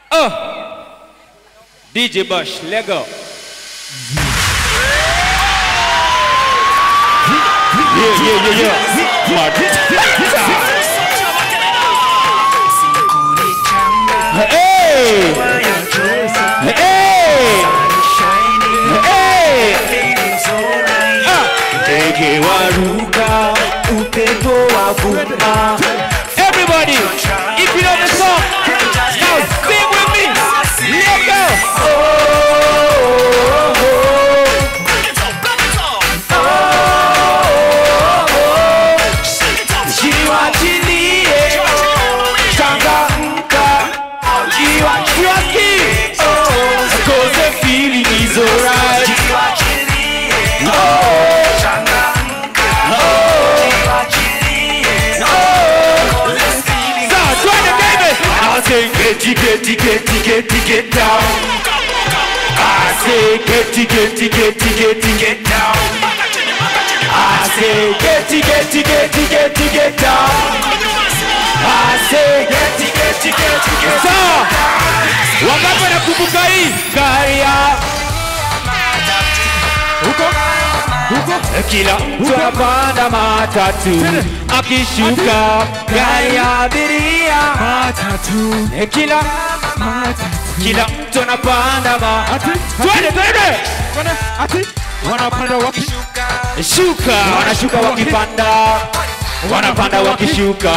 DJ Bush, let go. Yeah. Everybody, if you know the song, now sing with me. Let go. Cause the feeling is alright. Get down. I say get down. I say get down. I say get down. Wakati wanakumbuka hii gari ya huko kila mtu anapanda matatu akishuka gari ya abiria matatu kila mtu anapanda matatu twende wanapanda wakishuka wanashuka wanapanda wakishuka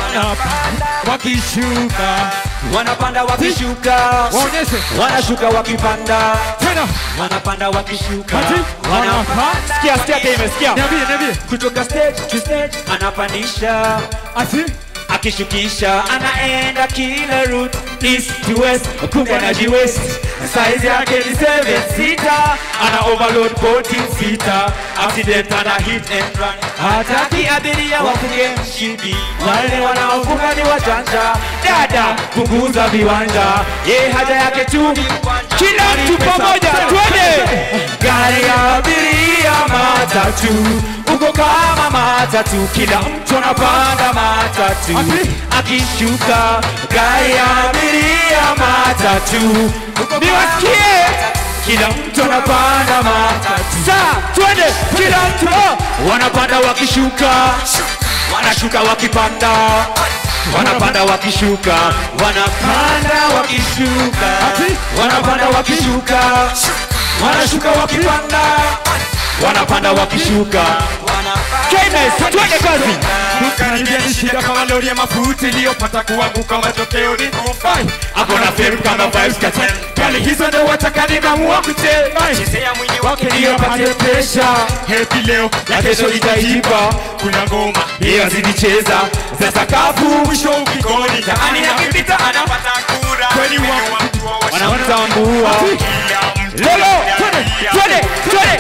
wanapanda wakishuka wanashuka wakipanda wanapanda wakishuka sikia imesikia kutoka stage to stage anapandisha akishukisha anaenda kila route east to west kumbe anajiwest size yake ni 7 seater ana overload 14 seater accident ana hit and run hataki abiria wafunge mshipi wale wanaofunga ni wajanja dada punguza viwanja haja yake tu kila mtu pamoja twende gari ya abiria matatu uko kama matatu kila mtu anapanda matatu akishuka gari ya abiria matatu niwasikie kila mtu anapanda matatu twende kila mtu wanapanda wakishuka wanashuka wakipanda wanapanda wakishuka wanapanda wakishuka wanapanda wakishuka wanashuka wakipanda wanapanda wakishuka K-Mess, twende kazi. Karibia ni shida kama lori ya mafuta iliyopata kuanguka matokeo ni kufai. Akona fame kama vibes cartel. Kali hizo ndo watakani mamua kutel. Chezea mwili wake ndio apate pressure. Happy leo ya kesho itajipa. Kuna ngoma hiyo zinicheza za sakafu mwisho ukikoni. Taani akipita anapata kura. Kwani wanamtambua. Lolo, twende.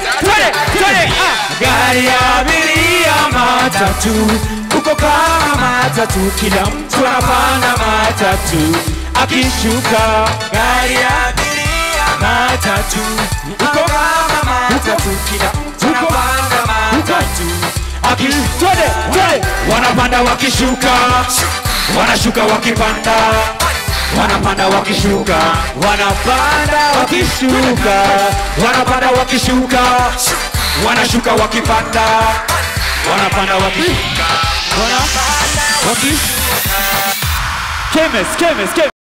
Gari ya abiria matatu uko kama matatu kila mtu anapanda matatu akishuka gari ya abiria matatu uko kama matatu kila mtu anapanda matatu twende wanapanda wakishuka wanashuka wakipanda wanapanda wakishuka wanapanda wakishuka wanapanda wakishuka wanashuka wakipanda wanapanda wakishuka K-Mess